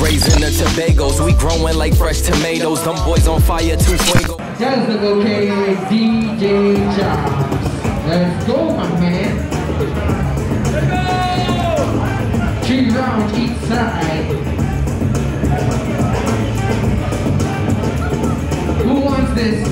raising the Tobagos. We growing like fresh tomatoes. Them boys on fire, too fuego. That's the okay, DJ Jobs. Let's go, my man. Let's go! 3 rounds each side. Who wants this?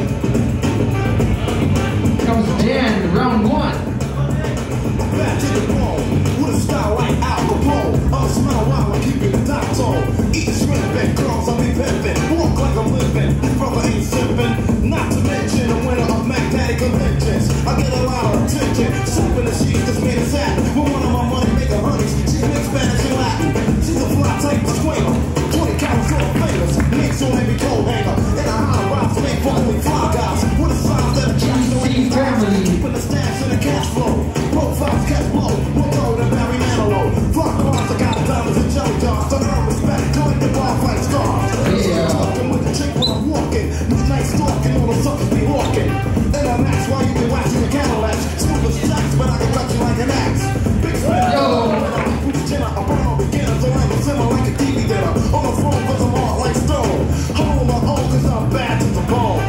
Comes Jan, round 1. Back to the bone, with a style like Al Capone. I'ma smile while I keep it a top tone. Eat shrimping, girls I'll be pimping. Walk like I'm living, this brother ain't sipping. Not to mention the winner of Mac Daddy conventions. I get a lot of attention, sipping the sheets that's made us happy. With one of my money making honeys, she makes Spanish and Latin. She's a fly type of swinger, 20 carats on fingers. Mix on every coat hanger, in a high rise, make for only fly guys. With a size that attracts no family. Keeping the stash and the cash flow. Profiles cash flow, more gold than Barry Manilow. Flock cars, I got diamonds and jelly jars. So earn respect, collect the bar fight stars. Talking with the chick when I'm walking. Midnight stalking, all the suckers be walking. And I'm asked why you been waxing your Cadillacs. Smooth as jacks, but I can cut you like an axe. Big spin, I burn on beginners, so I'm a simmer like a TV dinner. On the phone, cause I'm hard like stone. Hold my own, cause I'm bad to the bone.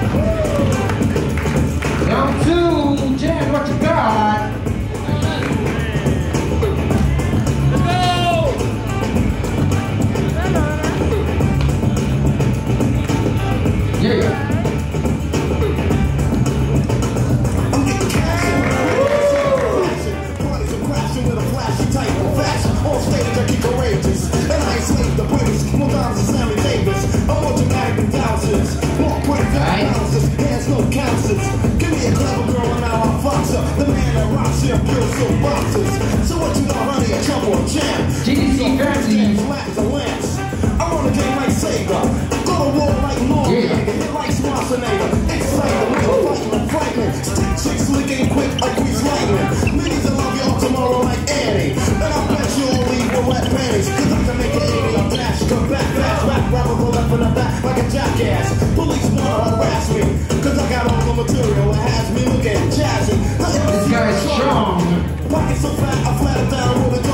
Round 2, Jan, what you got? Yeah. I'm getting cash. Parties are crashing with a flashy type of fashion. On stage I keep courageous, and I ain't slave the British. More times than Sammy Davis. I'm more dramatic than thousands. More quick than houses. Hands no counsels. Give me a clever girl and now I'll fox her. The man that rocks here builds some boxes. So what you want, honey? A trouble or jam? GDC Fancy. Latins and lamps. I'm on the game like Sega. Go to war like Morgan. Hit like Schwarzenegger. Excited, little fighting, frightening. Stick chicks licking quick like grease lightning. Ladies that love y'all tomorrow like Annie. And I bet you'll leave with wet panties. Cause I can make it 80 on dash. Come back fast. Rap rapper go left in the back like a jackass. Police wanna harass me. Cause I got all the material that has me looking jazzy. This guy's strong. Pocket so fat, I flat it down with a